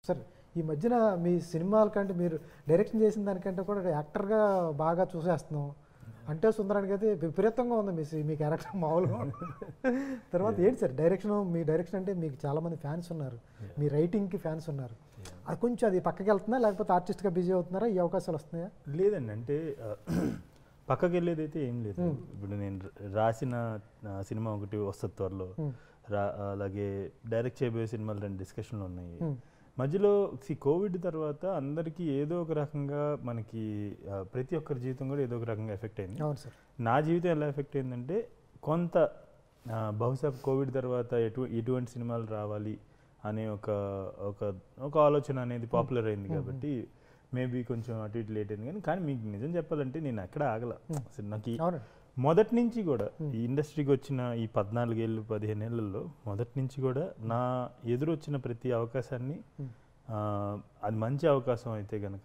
సరే, ఈ మధ్యన మీ సినిమాల కంటే మీరు డైరెక్షన్ చేసిన దానికంటే కూడా యాక్టర్గా బాగా చూసేస్తున్నాం. అంటే సుందరానికి అయితే విపరీతంగా ఉంది మీ క్యారెక్టర్ మామూలుగా. తర్వాత ఏంటి సార్ డైరెక్షన్, మీ డైరెక్షన్ అంటే మీకు చాలామంది ఫ్యాన్స్ ఉన్నారు, మీ రైటింగ్కి ఫ్యాన్స్ ఉన్నారు. అది కొంచెం అది పక్కకి వెళ్తుందా, లేకపోతే ఆర్టిస్ట్గా బిజీ అవుతున్నారా, ఈ అవకాశాలు వస్తున్నాయా? లేదండి, అంటే పక్కకి వెళ్ళేదైతే ఏం లేదు. ఇప్పుడు నేను రాసిన సినిమా ఒకటి వస్తుంది త్వరలో, అలాగే డైరెక్ట్ చేయబోయే సినిమాలు 2 డిస్కషన్లు ఉన్నాయి. మధ్యలో కోవిడ్ తర్వాత అందరికీ ఏదో ఒక రకంగా మనకి ప్రతి ఒక్కరి జీవితం కూడా ఏదో ఒక రకంగా ఎఫెక్ట్ అయింది. నా జీవితం ఎలా ఎఫెక్ట్ అయిందంటే కొంత బహుశా కోవిడ్ తర్వాత ఎటువంటి సినిమాలు రావాలి అనే ఒక ఆలోచన అనేది పాపులర్ అయింది కాబట్టి మేబీ కొంచెం అటు ఇటు లేట్ అయింది. కానీ మీకు నిజం చెప్పాలంటే నేను ఎక్కడ ఆగల. అసలు నాకు మొదటి నుంచి కూడా ఈ ఇండస్ట్రీకి వచ్చిన ఈ 14 ఏళ్ళు 15 ఏళ్లలో మొదటి నుంచి కూడా నా ఎదురు వచ్చిన ప్రతి అవకాశాన్ని అది మంచి అవకాశం అయితే కనుక,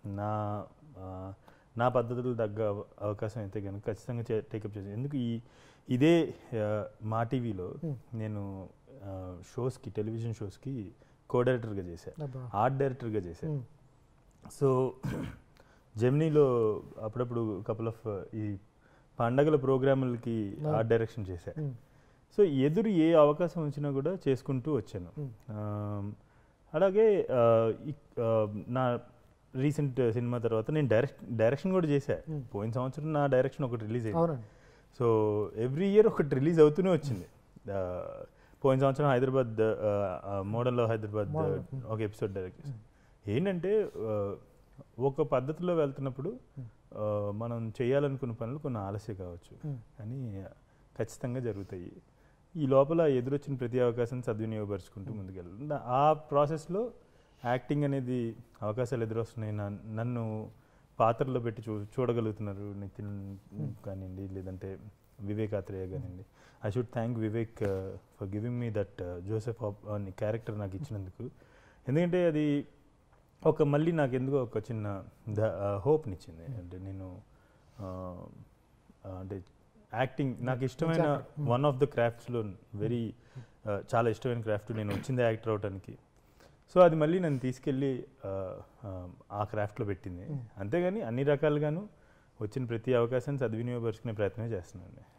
నా పద్ధతులు తగ్గ అవకాశం అయితే కనుక ఖచ్చితంగా టేకప్ చేశాను. ఎందుకు ఇదే మా టీవీలో నేను షోస్కి, టెలివిజన్ షోస్కి కో-డైరెక్టర్గా చేశాను, ఆర్ట్ డైరెక్టర్గా చేశాను. సో జెమినీలో అప్పుడప్పుడు కపుల్ ఆఫ్ ఈ పండగల ప్రోగ్రాములకి ఆర్ట్ డైరెక్షన్ చేశాను. సో ఎదురు ఏ అవకాశం వచ్చినా కూడా చేసుకుంటూ వచ్చాను. అలాగే నా రీసెంట్ సినిమా తర్వాత నేను డైరెక్షన్ కూడా చేశాను. పోయిన సంవత్సరం నా డైరెక్షన్ ఒకటి రిలీజ్ అయింది. సో ఎవ్రీ ఇయర్ ఒకటి రిలీజ్ అవుతూనే వచ్చింది. పోయిన సంవత్సరం హైదరాబాద్ మోడల్లో హైదరాబాద్ ఒక ఎపిసోడ్ డైరెక్ట్ చేశాను. ఏంటంటే ఒక పద్ధతిలో వెళ్తున్నప్పుడు మనం చేయాలనుకున్న పనులు కొన్ని ఆలస్యం కావచ్చు, కానీ ఖచ్చితంగా జరుగుతాయి. ఈ లోపల ఎదురొచ్చిన ప్రతి అవకాశాన్ని సద్వినియోగపరుచుకుంటూ ముందుకెళ్ళాలి. ఆ ప్రాసెస్లో యాక్టింగ్ అనేది అవకాశాలు ఎదురొస్తున్నాయి. నన్ను పాత్రలో పెట్టి చూడగలుగుతున్నారు. నితిన్ కానివ్వండి, లేదంటే వివేక్ ఆత్రేయ కానివ్వండి. I should thank Vivek for giving me that Joseph అని క్యారెక్టర్ నాకు ఇచ్చినందుకు. ఎందుకంటే అది మళ్ళీ నాకు ఎందుకో ఒక చిన్న హోప్నిచ్చింది. అంటే నేను అంటే యాక్టింగ్ నాకు ఇష్టమైన వన్ ఆఫ్ ద క్రాఫ్ట్స్లో చాలా ఇష్టమైన క్రాఫ్ట్. నేను వచ్చింది యాక్టర్ అవడానికి. సో అది మళ్ళీ నన్ను తీసుకెళ్ళి ఆ క్రాఫ్ట్లో పెట్టింది. అంతేగాని అన్ని రకాలుగాను వచ్చిన ప్రతి అవకాశాన్ని సద్వినియోగపరుచుకునే ప్రయత్నమే చేస్తున్నాను.